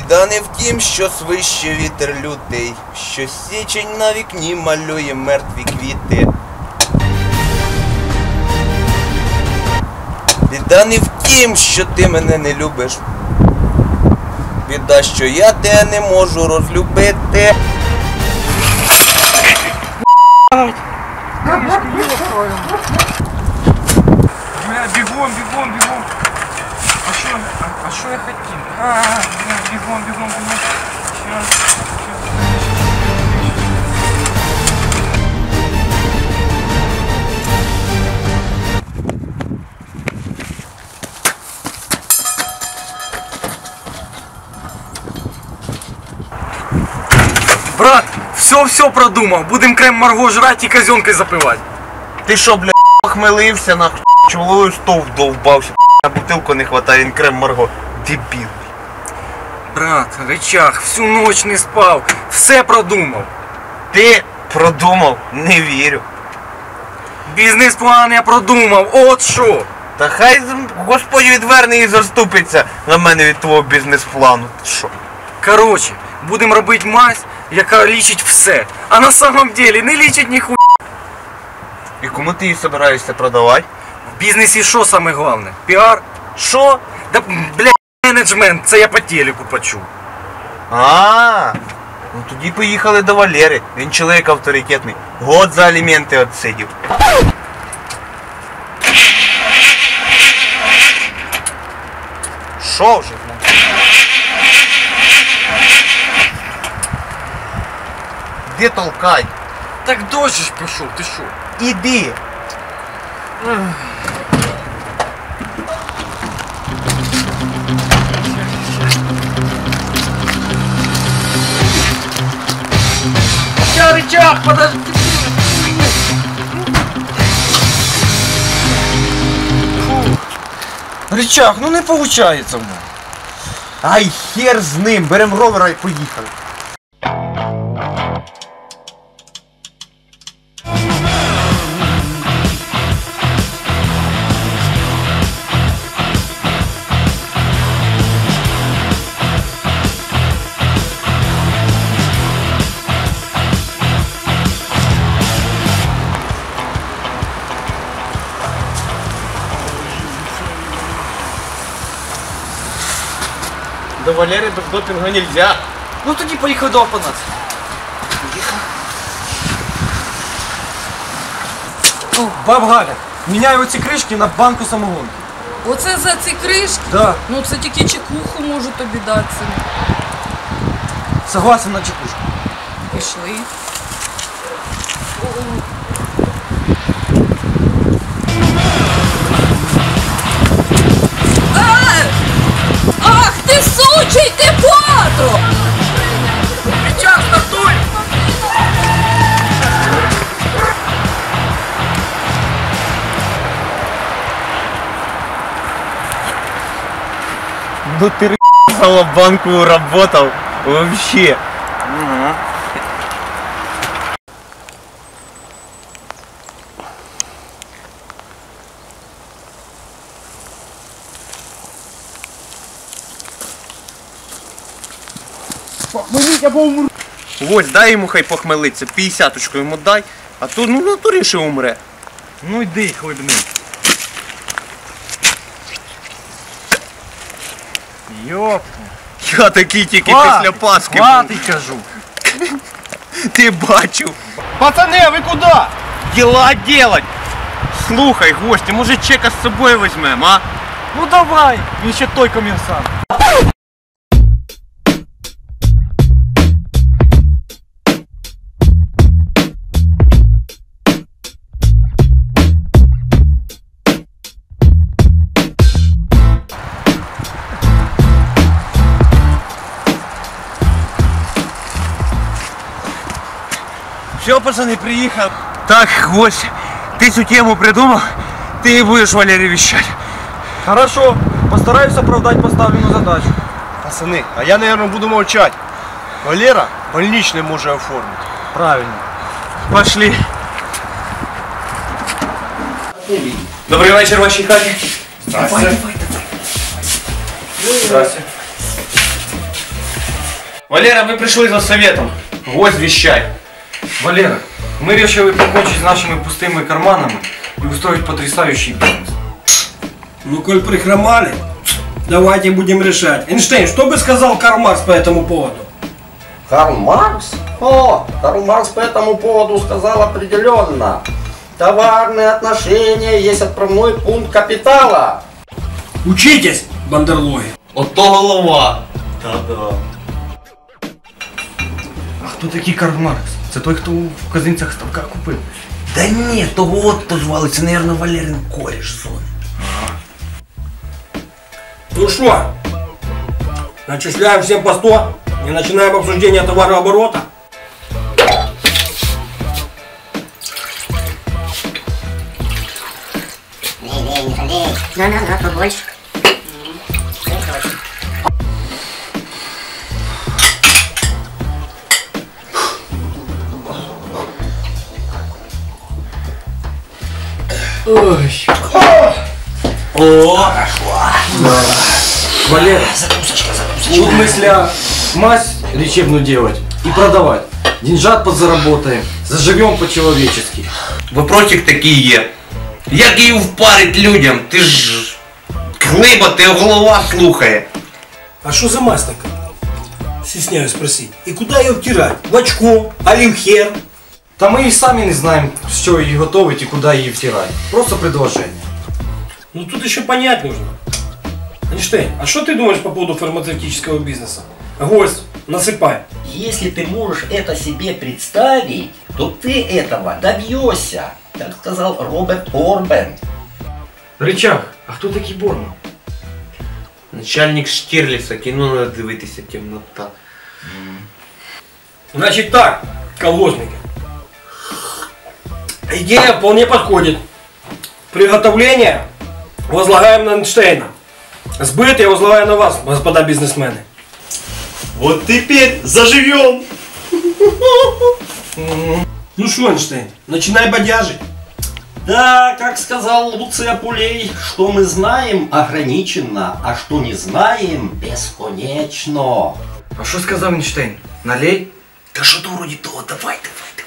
Біда не в тім, що свище вітер лютий, що січень на вікні малює мертві квіти. Біда не в тім, що ти мене не любиш. Біда, що я тебе не можу розлюбити. Бегом. А что я хотел? Бегом. Сейчас. Брат, все продумал. Будем крем Марго жрать и казенкой запивать. Ти що, бля, похмелився, нахуй, чоловою стовп довбався, на бутилку не хватає, він крем Марго. Дебіл. Брат, рычаг, всю ночь не спал, все продумал. Ти продумав? Не вірю. Бізнес-план я продумав, от що. Та хай Господь відверне і заступиться на мене від твого бізнес-плану. Що? Короче, будем робити мазь, яка лічить все. А на самом деле не лічить ніхуя. І кому ти її собираєшся продавати? В бізнесі що саме головне? Піар? Що? Да, бля, менеджмент, це я по телеку почув. Ну тоді поїхали до Валери. Він чоловік авторитетний. Год за аліменти відсидів. Що вже? Де толкай? Так дощ ж пішов, ти що? Іди. Я рычаг, подожди. Рычаг, ну не получается в мене. Ай, хер з ним, берем ровера і поїхали. До Валери без допінга нельзя. Ну тоді поїхали до Апанаса. Ну, баб Галя, міняю оці кришки на банку самогонки. Оце за ці кришки? Да. Ну це тільки чекуху можу тобі дати. Согласен на чекушку. Пішли. Ах ти сучий, ти патру! Рычаг, стартуй! Ну ты банку работал вообще. Похмеліть або умру. Ось, дай йому хай похмелиться, 50-очку йому дай, а то ну натуріше умре. Ну йди, хлебни. Йоп. Я такий тільки після Пасхи був. Хватить, кажу. Ти бачив. Пацани, ви куди? Діла делать. Слухай, гості, може чека з собою візьмемо, а? Ну давай, він ще той комерсант. Все, пацаны, приехал. Так, гость, ты всю тему придумал, ты будешь Валере вещать. Хорошо, постараюсь оправдать поставленную задачу. Пацаны, а я, наверное, буду молчать. Валера больничный может оформить. Правильно. Пошли. Добрий вечір, вашій хаті. Здрасте. Здрасте. Валера, мы пришли за советом. Гвоздь вещай. Валера, мы решили покончить с нашими пустыми карманами и устроить потрясающий бизнес. Ну, коль прихромали, давайте будем решать. Эйнштейн, что бы сказал Карл Маркс по этому поводу? Карл Маркс? О, Карл Маркс по этому поводу сказал определенно. Товарные отношения есть отправной пункт капитала. Учитесь, бандерлоги. Ото голова. Та-да. А хто такий Карл Маркс? Це той, хто в Казинцях ставка купив? Да ні, того от позвали, це, наверное, Валерин кореш зони. Ну что, начисляем всем по 100 и начинаем обсуждение товарооборота. Не ходи. Ну, побольше. Валера, вот мысля мазь лечебную делать и продавать. Деньжат подзаработаем, заживем по-человечески. Вопросик такий є. Як її впарить людям? Ти ж глиба, ти голова слухає. А что за мазь такая? Стесняюсь спросить. И куда ее втирать? В очко? Али в хер? Та ми і самі не знаємо, що її готовить і куди її втирати. Просто предложення. Ну тут еще понять нужно. Эйнштейн, а что ты думаешь по поводу фармацевтического бизнеса? Гвоздь, насыпай. Если ты можешь это себе представить, то ты этого добьешься, как сказал Роберт Орбен. Рычаг, а хто такий Борман? Начальник Штірліса, кіно надо дивитися, темнота. Значит так, колхозники. Идея вполне подходит. Приготовление возлагаем на Эйнштейна. Сбыт я возлагаю на вас, господа бизнесмены. Вот теперь заживем. Ну что, Эйнштейн, начинай бодяжить. Да, как сказал Луций Апулей, что мы знаем ограниченно, а что не знаем бесконечно. А що сказав Эйнштейн? Налей? Та що то вроді того, давай.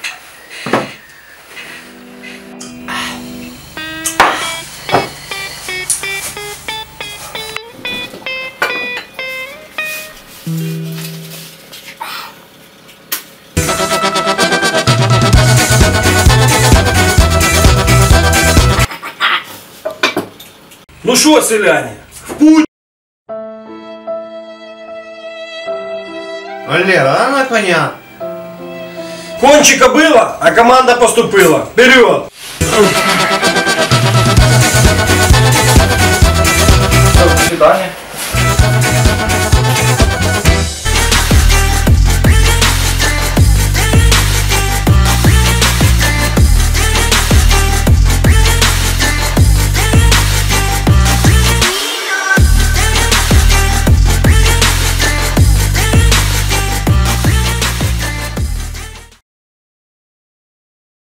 Ну что, селяне, в путь. Валера, она понятно. Кончика было, а команда поступила. Вперед!